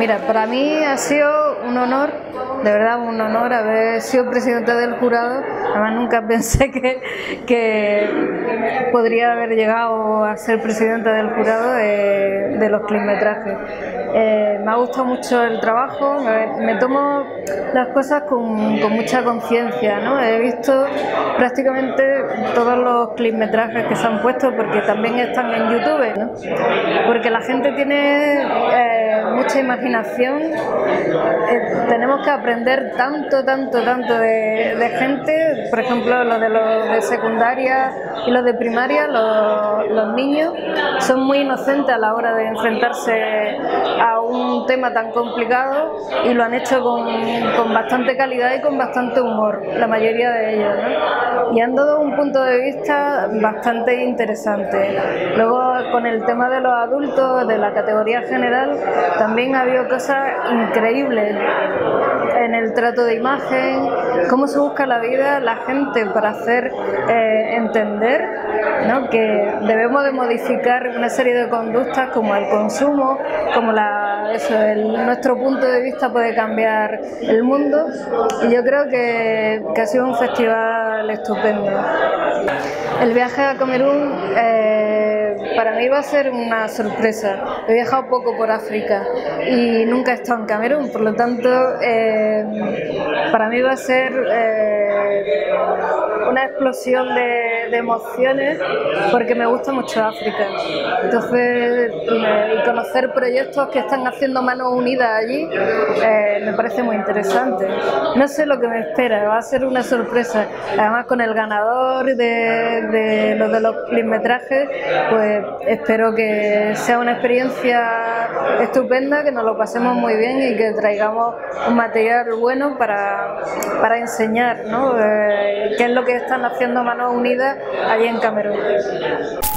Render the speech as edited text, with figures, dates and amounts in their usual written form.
Mira, para mí ha sido un honor, de verdad un honor haber sido presidenta del jurado. Además nunca pensé que podría haber llegado a ser presidenta del jurado de los clipmetrajes. Me ha gustado mucho el trabajo, me tomo las cosas con mucha conciencia, ¿no? He visto prácticamente todos los clipmetrajes que se han puesto porque también están en YouTube, ¿no? Porque la gente tiene mucha imaginación, tenemos que aprender tanto de gente, por ejemplo los de secundaria y los de primaria, los niños son muy inocentes a la hora de enfrentarse a un tema tan complicado y lo han hecho con bastante calidad y con bastante humor, la mayoría de ellos, ¿no? Y han dado un punto de vista bastante interesante. Luego con el tema de los adultos, de la categoría general, también ha habido cosas increíbles en el trato de imagen, cómo se busca la vida la gente para hacer entender, ¿no?, que debemos de modificar una serie de conductas como el consumo, como nuestro punto de vista puede cambiar el mundo, y yo creo que ha sido un festival estupendo. El viaje a Camerún para mí va a ser una sorpresa. He viajado poco por África y nunca he estado en Camerún, por lo tanto para mí va a ser una explosión de emociones porque me gusta mucho África. Entonces, y conocer proyectos que están haciendo manos unidas allí me parece muy interesante. No sé lo que me espera, va a ser una sorpresa. Además con el ganador de los clipmetrajes, pues espero que sea una experiencia estupenda, que nos lo pasemos muy bien y que traigamos un material bueno para enseñar, ¿no?, qué es lo que están haciendo manos unidas allí en Camerún.